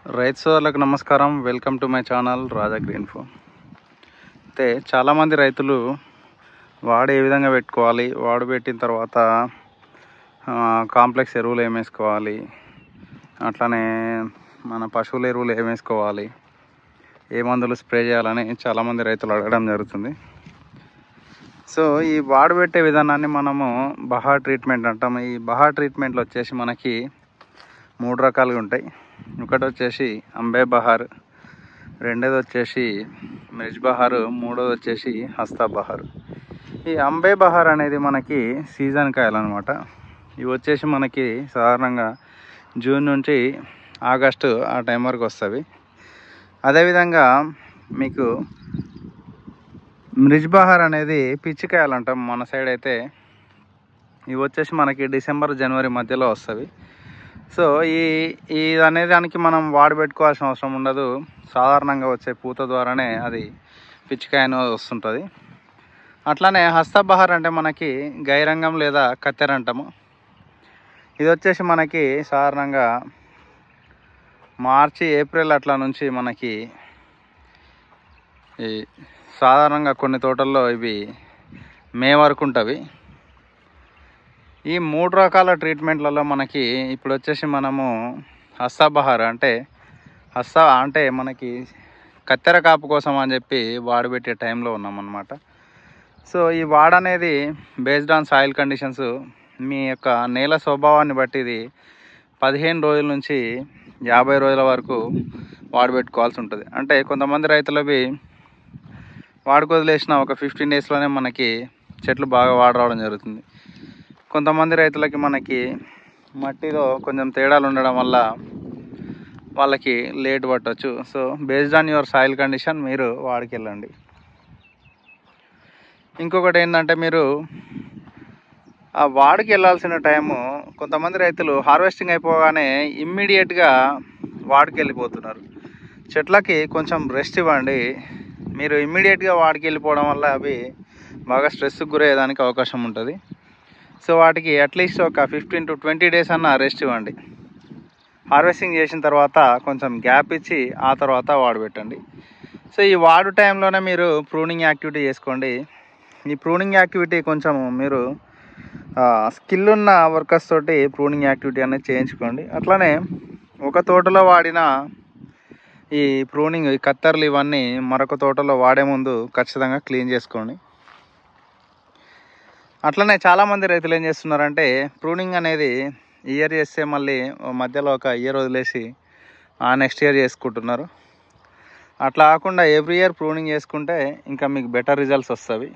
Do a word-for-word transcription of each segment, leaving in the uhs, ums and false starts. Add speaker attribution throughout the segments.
Speaker 1: రైతు సోదరులకు నమస్కారం. Welcome to my channel Raja green ఫో. అయితే చాలామంది రైతులు వాడు ఏ విధంగా పెట్టుకోవాలి, వాడు పెట్టిన తర్వాత కాంప్లెక్స్ ఎరువులు ఏం వేసుకోవాలి, అట్లానే మన పశువుల ఎరువులు ఏం వేసుకోవాలి, ఏ మందులు స్ప్రే చేయాలని చాలామంది రైతులు అడగడం జరుగుతుంది. సో ఈ వాడు పెట్టే విధానాన్ని మనము బహార్ ట్రీట్మెంట్ అంటాము. ఈ బహార్ ట్రీట్మెంట్లో వచ్చేసి మనకి మూడు రకాలుగా ఉంటాయి. ఒకటి వచ్చేసి అంబే బహార్, రెండోది వచ్చేసి మిర్చ్ బహార్, మూడోది వచ్చేసి హస్తా బహార్. ఈ అంబే బహార్ అనేది మనకి సీజన్ కాయలు అనమాట. ఇవి వచ్చేసి మనకి సాధారణంగా జూన్ నుంచి ఆగస్టు ఆ టైం వరకు వస్తుంది. అదేవిధంగా మీకు మిర్చ్ బహార్ అనేది పిచ్చికాయలు అంటాం మన సైడ్ అయితే. ఇవి వచ్చేసి మనకి డిసెంబర్ జనవరి మధ్యలో వస్తుంది. సో ఈ ఇది అనే దానికి మనం వాడు పెట్టుకోవాల్సిన అవసరం ఉండదు. సాధారణంగా వచ్చే పూత ద్వారానే అది పిచ్చికాయ అనేది వస్తుంటుంది. అట్లానే హస్తబహార్ అంటే మనకి గైరంగం లేదా కత్తెర అంటాము. ఇది వచ్చేసి మనకి సాధారణంగా మార్చి ఏప్రిల్ అట్లా నుంచి మనకి ఈ సాధారణంగా కొన్ని తోటల్లో ఇవి మే వరకు ఉంటవి. ఈ మూడు రకాల ట్రీట్మెంట్లలో మనకి ఇప్పుడు వచ్చేసి మనము హస్తాబహార్ అంటే హస్తా అంటే మనకి కత్తెర కాపు కోసం అని చెప్పి వాడు పెట్టే టైంలో ఉన్నామన్నమాట. సో ఈ వాడు అనేది బేస్డ్ ఆన్ సాయిల్ కండిషన్స్, మీ యొక్క నేల స్వభావాన్ని బట్టి ఇది పదిహేను రోజుల నుంచి యాభై రోజుల వరకు వాడు పెట్టుకోవాల్సి ఉంటుంది. అంటే కొంతమంది రైతులవి వాడుకు వదిలేసిన ఒక ఫిఫ్టీన్ డేస్లోనే మనకి చెట్లు బాగా వాడు రావడం జరుగుతుంది. కొంతమంది రైతులకి మనకి మట్టిలో కొంచెం తేడాలు ఉండడం వల్ల వాళ్ళకి లేట్ పట్టవచ్చు. So based on your soil condition మీరు వాడికి వెళ్ళండి. ఇంకొకటి ఏంటంటే మీరు ఆ వాడికి వెళ్ళాల్సిన టైము, కొంతమంది రైతులు హార్వెస్టింగ్ అయిపోగానే ఇమ్మీడియట్గా వాడికి వెళ్ళిపోతున్నారు. చెట్లకి కొంచెం రెస్ట్ ఇవ్వండి. మీరు ఇమ్మీడియట్గా వాడికి వెళ్ళిపోవడం వల్ల అవి బాగా స్ట్రెస్కి గురయ్యేదానికి అవకాశం ఉంటుంది. సో వాటికి అట్లీస్ట్ ఒక ఫిఫ్టీన్ టు ట్వంటీ డేస్ అన్న రెస్ట్ ఇవ్వండి. హార్వెస్టింగ్ చేసిన తర్వాత కొంచెం గ్యాప్ ఇచ్చి ఆ తర్వాత వాడు పెట్టండి. సో ఈ వాడు టైంలోనే మీరు ప్రూనింగ్ యాక్టివిటీ చేసుకోండి. ఈ ప్రూనింగ్ యాక్టివిటీ కొంచెం మీరు స్కిల్ ఉన్న వర్కర్స్ తోటి ప్రూనింగ్ యాక్టివిటీ అనేది చేయించుకోండి. అట్లానే ఒక తోటలో వాడిన ఈ ప్రూనింగ్ ఈ కత్తర్లు ఇవన్నీ మరొక తోటలో వాడే ముందు ఖచ్చితంగా క్లీన్ చేసుకోండి. అట్లనే చాలామంది రైతులు ఏం చేస్తున్నారంటే ప్రూనింగ్ అనేది ఇయర్ చేస్తే మళ్ళీ మధ్యలో ఒక ఇయర్ వదిలేసి ఆ నెక్స్ట్ ఇయర్ చేసుకుంటున్నారు. అట్లా కాకుండా ఎవ్రీ ఇయర్ ప్రూనింగ్ చేసుకుంటే ఇంకా మీకు బెటర్ రిజల్ట్స్ వస్తాయి.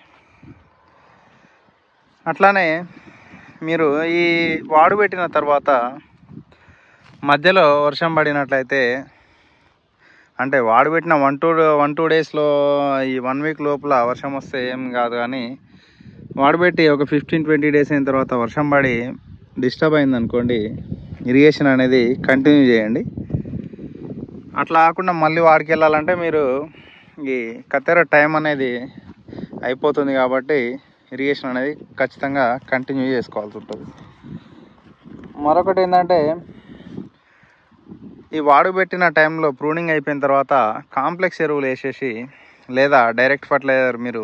Speaker 1: అట్లానే మీరు ఈ వాడు పెట్టిన తర్వాత మధ్యలో వర్షం పడినట్లయితే, అంటే వాడు పెట్టిన వన్ టూ వన్ టూ డేస్లో ఈ వన్ వీక్ లోపల వర్షం వస్తే ఏం కాదు, కానీ వాడబెట్టి ఒక ఫిఫ్టీన్ ట్వంటీ డేస్ అయిన తర్వాత వర్షం పడి డిస్టర్బ్ అయింది అనుకోండి, ఇరిగేషన్ అనేది కంటిన్యూ చేయండి. అట్లా కాకుండా మళ్ళీ వాడికి వెళ్ళాలంటే మీరు ఈ కత్తెర టైం అనేది అయిపోతుంది కాబట్టి ఇరిగేషన్ అనేది ఖచ్చితంగా కంటిన్యూ చేసుకోవాల్సి ఉంటుంది. మరొకటి ఏంటంటే ఈ వాడు పెట్టిన టైంలో ప్రూనింగ్ అయిపోయిన తర్వాత కాంప్లెక్స్ ఎరువులు వేసేసి లేదా డైరెక్ట్ ఫర్టిలైజర్ మీరు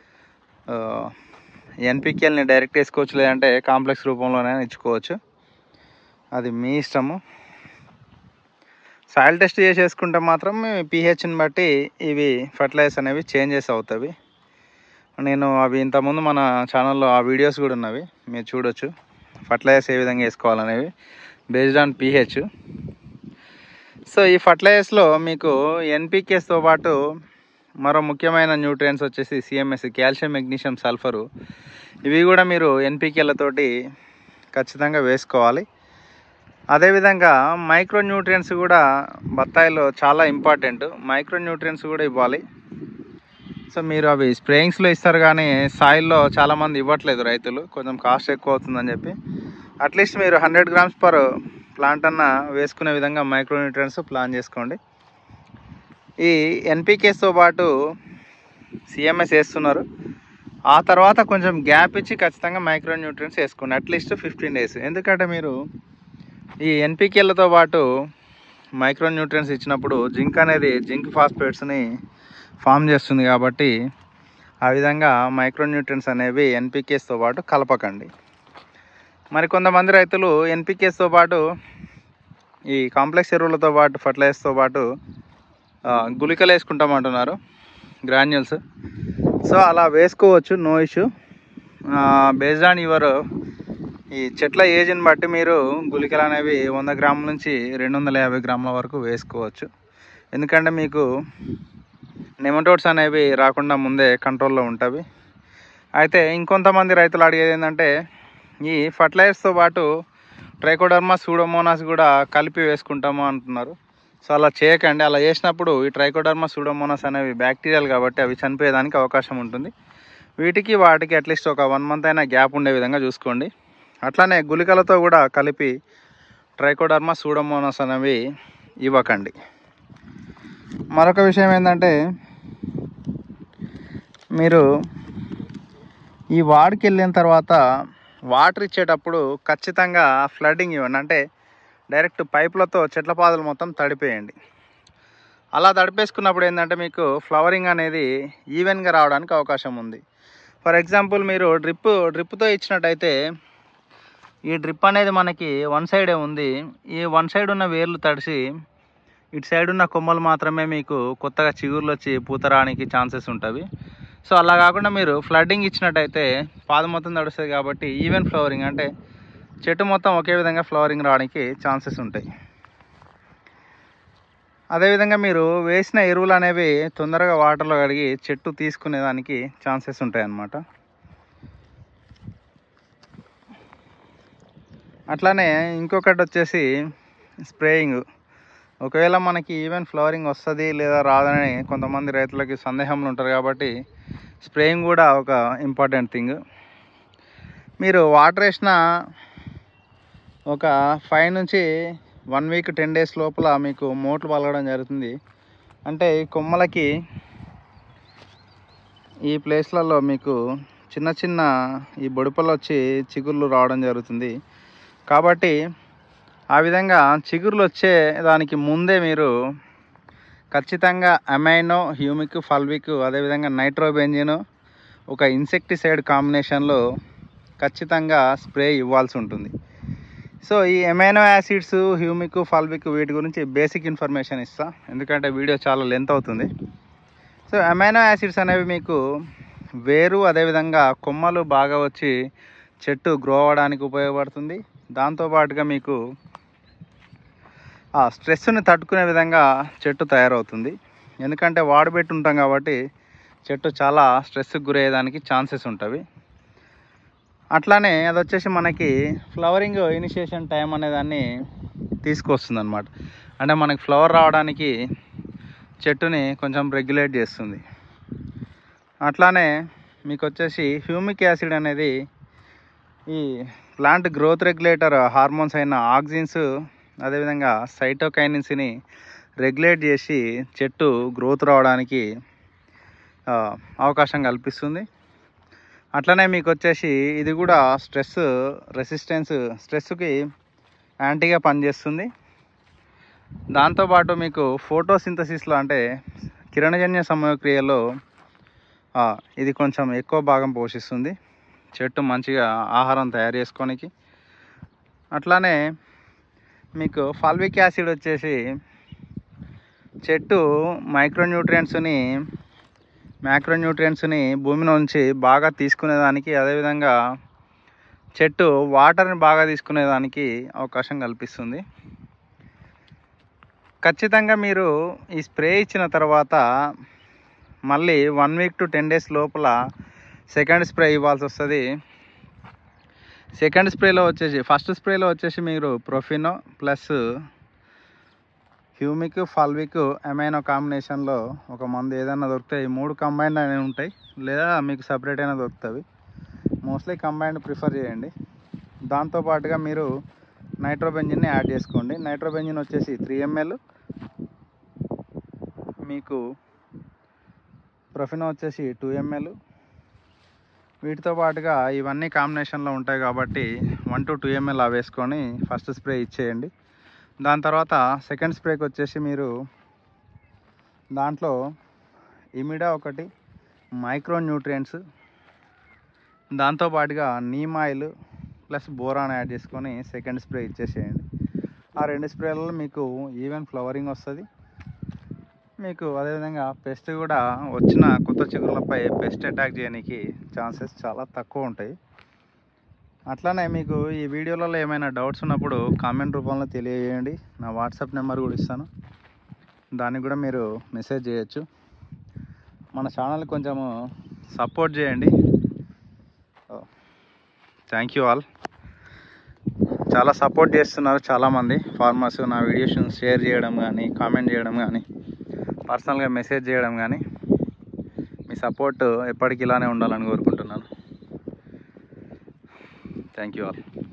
Speaker 1: ఎన్పికేల్ని డైరెక్ట్ వేసుకోవచ్చు, లేదంటే కాంప్లెక్స్ రూపంలోనే ఇచ్చుకోవచ్చు. అది మీ ఇష్టము. సాయిల్ టెస్ట్ చేసేసుకుంటే మాత్రం పీహెచ్ని బట్టి ఇవి ఫర్టిలైజర్స్ అనేవి చేంజెస్ అవుతాయి. నేను అవి ఇంతకుముందు మన ఛానల్లో ఆ వీడియోస్ కూడా ఉన్నవి, మీరు చూడొచ్చు. ఫర్టిలైజర్స్ ఏ విధంగా వేసుకోవాలనేవి బేస్డ్ ఆన్ పీహెచ్. సో ఈ ఫర్టిలైజర్స్లో మీకు ఎన్పికేస్తో పాటు మరో ముఖ్యమైన న్యూట్రియంట్స్ వచ్చేసి సిఎంఎస్, కాల్షియం, మెగ్నీషియం, సల్ఫరు. ఇవి కూడా మీరు ఎన్పికేలతోటి ఖచ్చితంగా వేసుకోవాలి. అదేవిధంగా మైక్రో న్యూట్రియంట్స్ కూడా బత్తాయిలో చాలా ఇంపార్టెంట్. మైక్రో న్యూట్రియంట్స్ కూడా ఇవ్వాలి. సో మీరు అవి స్ప్రేయింగ్స్లో ఇస్తారు, కానీ సాయిల్లో చాలామంది ఇవ్వట్లేదు రైతులు, కొంచెం కాస్ట్ ఎక్కువ అవుతుందని చెప్పి. అట్లీస్ట్ మీరు హండ్రెడ్ గ్రామ్స్ పర్ ప్లాంట్ అన్న వేసుకునే విధంగా మైక్రో న్యూట్రియంట్స్ ప్లాన్ చేసుకోండి. ఈ ఎన్పికేస్తో పాటు సిఎంఎస్ వేస్తున్నారు, ఆ తర్వాత కొంచెం గ్యాప్ ఇచ్చి ఖచ్చితంగా మైక్రో న్యూట్రియంట్స్ వేసుకోండి అట్లీస్ట్ ఫిఫ్టీన్ డేస్. ఎందుకంటే మీరు ఈ ఎన్పికేలతో పాటు మైక్రో న్యూట్రియన్స్ ఇచ్చినప్పుడు జింక్ అనేది జింక్ ఫాస్ఫేట్స్ని ఫామ్ చేస్తుంది కాబట్టి ఆ విధంగా మైక్రో న్యూట్రియన్స్ అనేవి ఎన్పికేస్తో పాటు కలపకండి. మరి కొంతమంది రైతులు ఎన్పికేస్తో పాటు ఈ కాంప్లెక్స్ ఎరువులతో పాటు ఫర్టిలైజర్స్తో పాటు గుళికలు వేసుకుంటామంటున్నారు, గ్రాన్యూల్స్. సో అలా వేసుకోవచ్చు, no issue. Based on your ఈ చెట్ల ఏజ్ని బట్టి మీరు గుళికలు అనేవి వంద గ్రాముల నుంచి రెండు వందల యాభై గ్రాముల వరకు వేసుకోవచ్చు. ఎందుకంటే మీకు నెమటోడ్స్ అనేవి రాకుండా ముందే కంట్రోల్లో ఉంటుంది. అయితే ఇంకొంతమంది రైతులు అడిగేది ఏంటంటే ఈ ఫర్టిలైజర్స్తో పాటు ట్రైకోడర్మా సూడోమోనాస్ కూడా కలిపి వేసుకుంటాము అంటున్నారు. సో అలా చేయకండి. అలా చేసినప్పుడు ఈ ట్రైకోడర్మా సూడోమోనాస్ అనేవి బ్యాక్టీరియాలు కాబట్టి అవి చనిపోయేదానికి అవకాశం ఉంటుంది. వీటికి వాటికి అట్లీస్ట్ ఒక వన్ మంత్ అయినా గ్యాప్ ఉండే విధంగా చూసుకోండి. అట్లానే గుళికలతో కూడా కలిపి ట్రైకోడర్మా సూడోమోనాస్ అనేవి ఇవ్వకండి. మరొక విషయం ఏంటంటే మీరు ఈ వాడికి వెళ్ళిన తర్వాత వాటర్ ఇచ్చేటప్పుడు ఖచ్చితంగా ఫ్లడ్డింగ్ ఇవ్వండి. అంటే డైరెక్ట్ పైపులతో చెట్ల పాదులు మొత్తం తడిపేయండి. అలా తడిపేసుకున్నప్పుడు ఏంటంటే మీకు ఫ్లవరింగ్ అనేది ఈవెన్గా రావడానికి అవకాశం ఉంది. ఫర్ ఎగ్జాంపుల్ మీరు డ్రిప్ డ్రిప్తో ఇచ్చినట్టయితే ఈ డ్రిప్ అనేది మనకి వన్ సైడే ఉంది. ఈ వన్ సైడ్ ఉన్న వేర్లు తడిసి ఇటు సైడ్ ఉన్న కొమ్మలు మాత్రమే మీకు కొత్తగా చిగుర్లు వచ్చి పూతరానికి ఛాన్సెస్ ఉంటుంది. సో అలా కాకుండా మీరు ఫ్లడ్డింగ్ ఇచ్చినట్టయితే పాదు మొత్తం తడుస్తుంది కాబట్టి ఈవెన్ ఫ్లవరింగ్, అంటే చెట్టు మొత్తం ఒకే విధంగా ఫ్లవరింగ్ రావడానికి ఛాన్సెస్ ఉంటాయి. అదేవిధంగా మీరు వేసిన ఎరువులు అనేవి తొందరగా వాటర్లో కడిగి చెట్టు తీసుకునేదానికి ఛాన్సెస్ ఉంటాయి అన్నమాట. అట్లానే ఇంకొకటి వచ్చేసి స్ప్రేయింగ్. ఒకవేళ మనకి ఈవెన్ ఫ్లవరింగ్ వస్తుంది లేదా రాదని కొంతమంది రైతులకి సందేహంలో ఉంటారు కాబట్టి స్ప్రేయింగ్ కూడా ఒక ఇంపార్టెంట్ థింగ్. మీరు వాటర్ వేసిన ఒక ఫైవ్ నుంచి వన్ వీక్ టెన్ డేస్ లోపల మీకు మోట్లు పలగడం జరుగుతుంది. అంటే ఈ కొమ్మలకి ఈ ప్లేస్లలో మీకు చిన్న చిన్న ఈ బొడుపలు వచ్చి చిగుర్లు రావడం జరుగుతుంది. కాబట్టి ఆ విధంగా చిగుర్లు వచ్చే దానికి ముందే మీరు ఖచ్చితంగా అమైనో, హ్యూమిక్, ఫల్విక్, అదేవిధంగా నైట్రోబెంజిన్ ఒక ఇన్సెక్టిసైడ్ కాంబినేషన్లో ఖచ్చితంగా స్ప్రే ఇవ్వాల్సి ఉంటుంది. సో ఈ అమైనో యాసిడ్స్, హ్యూమిక్, ఫల్విక్ వీటి గురించి బేసిక్ ఇన్ఫర్మేషన్ ఇస్తా, ఎందుకంటే వీడియో చాలా లెంత్ అవుతుంది. సో అమైనో యాసిడ్స్ అనేవి మీకు వేరు అదేవిధంగా కొమ్మలు బాగా వచ్చి చెట్టు గ్రో అవ్వడానికి ఉపయోగపడుతుంది. దాంతోపాటుగా మీకు ఆ స్ట్రెస్ని తట్టుకునే విధంగా చెట్టు తయారవుతుంది. ఎందుకంటే వాడబెట్టి ఉంటాం కాబట్టి చెట్టు చాలా స్ట్రెస్కి గురయ్యేదానికి ఛాన్సెస్ ఉంటుంది. అట్లానే అది వచ్చేసి మనకి ఫ్లవరింగ్ ఇనిషియేషన్ టైం అనేదాన్ని తీసుకొస్తుంది అనమాట. అంటే మనకి ఫ్లవర్ రావడానికి చెట్టుని కొంచెం రెగ్యులేట్ చేస్తుంది. అట్లానే మీకు వచ్చేసి హ్యూమిక్ యాసిడ్ అనేది ఈ ప్లాంట్ గ్రోత్ రెగ్యులేటర్ హార్మోన్స్ అయిన ఆక్సిన్స్ అదేవిధంగా సైటోకైనిన్స్ని రెగ్యులేట్ చేసి చెట్టు గ్రోత్ రావడానికి అవకాశం కల్పిస్తుంది. అట్లనే మీకు వచ్చేసి ఇది కూడా స్ట్రెస్ రెసిస్టెన్స్, స్ట్రెస్కి యాంటీగా పనిచేస్తుంది. దాంతోపాటు మీకు ఫోటోసింథసిస్లో అంటే కిరణజన్య సమయక్రియలో ఇది కొంచెం ఎక్కువ భాగం పోషిస్తుంది చెట్టు మంచిగా ఆహారం తయారు చేసుకోనికి. అట్లానే మీకు ఫాల్విక్ యాసిడ్ వచ్చేసి చెట్టు మైక్రోన్యూట్రియంట్స్ని మ్యాక్రోన్యూట్రియంట్స్ని భూమి నుంచి బాగా తీసుకునేదానికి అదేవిధంగా చెట్టు వాటర్ని బాగా తీసుకునేదానికి అవకాశం కల్పిస్తుంది. ఖచ్చితంగా మీరు ఈ స్ప్రే ఇచ్చిన తర్వాత మళ్ళీ one week to ten days లోపల సెకండ్ స్ప్రే ఇవ్వాల్సి వస్తుంది. సెకండ్ స్ప్రేలో వచ్చేసి ఫస్ట్ స్ప్రేలో వచ్చేసి మీరు Profino plus humic, fulvic, amino కాంబినేషన్లో ఒక మందు ఏదైనా దొరుకుతాయి. మూడు కంబైండ్ అనేవి ఉంటాయి, లేదా మీకు సపరేట్ అయినా దొరుకుతుంది. మోస్ట్లీ కంబైండ్ ప్రిఫర్ చేయండి. దాంతోపాటుగా మీరు నైట్రోబెంజిన్ని యాడ్ చేసుకోండి. నైట్రోబెంజిన్ వచ్చేసి త్రీ ఎంఎల్, మీకు ప్రొఫినో వచ్చేసి టూ ఎంఎల్. వీటితో పాటుగా ఇవన్నీ కాంబినేషన్లో ఉంటాయి కాబట్టి వన్ టు టూ ఎంఎల్ వేసుకొని ఫస్ట్ స్ప్రే ఇచ్చేయండి. దాని తర్వాత సెకండ్ స్ప్రేకి వచ్చేసి మీరు దాంట్లో ఇమిడా ఒకటి, మైక్రో న్యూట్రియంట్స్, దాంతోపాటుగా neem oil plus boron add చేసుకొని సెకండ్ స్ప్రే ఇచ్చేసేయండి. ఆ రెండు స్ప్రేలలో మీకు ఈవెన్ ఫ్లవరింగ్ వస్తుంది. మీకు అదేవిధంగా పెస్ట్ కూడా వచ్చిన కొత్త చిగురులపై పెస్ట్ అటాక్ చేయడానికి ఛాన్సెస్ చాలా తక్కువ ఉంటాయి. అట్లానే మీకు ఈ వీడియోలలో ఏమైనా డౌట్స్ ఉన్నప్పుడు కామెంట్ రూపంలో తెలియజేయండి. నా వాట్సాప్ నెంబర్ కూడా ఇస్తాను, దానికి కూడా మీరు మెసేజ్ చేయొచ్చు. మన ఛానల్ కొంచెము సపోర్ట్ చేయండి. Thank you all. చాలా సపోర్ట్ చేస్తున్నారు చాలామంది ఫార్మర్స్. నా వీడియోస్ని షేర్ చేయడం కానీ, కామెంట్ చేయడం కానీ, పర్సనల్గా మెసేజ్ చేయడం కానీ, మీ సపోర్ట్ ఎప్పటికి ఇలానే ఉండాలని కోరుకుంటున్నాను. Thank you all.